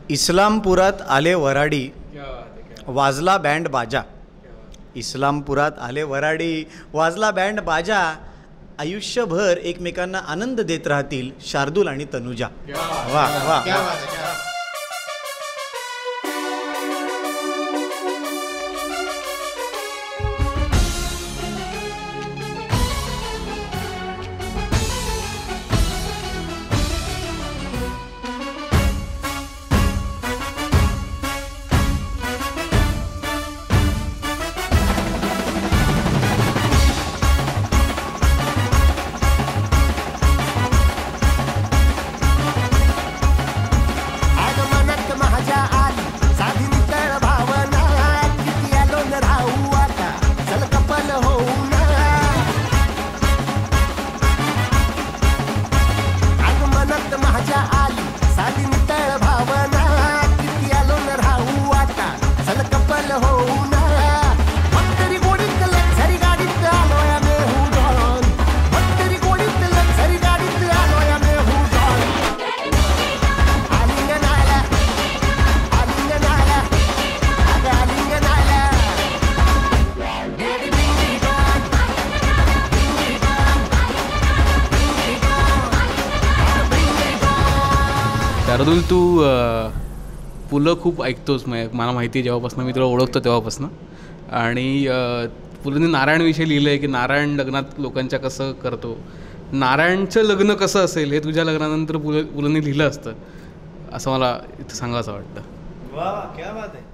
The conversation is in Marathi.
इस्लामपुरात आले वराडी, वाजला बँड बाजा. इस्लामपुरात आले वराडी, वाजला बँड बाजा. आयुष्यभर एकमेकांना आनंद देत राहतील शार्दूल आणि तनुजा. वा वा. शार्दूल, तू पुलं खूप ऐकतोस. मला माहिती आहे जेव्हापासून मी तुला ओळखतो तेव्हापासून. आणि पुलंनी नारायणविषयी लिहिलं आहे की नारायण लग्नात लोकांच्या कसं करतो, नारायणचं लग्न कसं असेल हे तुझ्या लग्नानंतर पुलंनी लिहिलं असतं असं मला इथं सांगायचं वाटतं. वा, क्या बात आहे.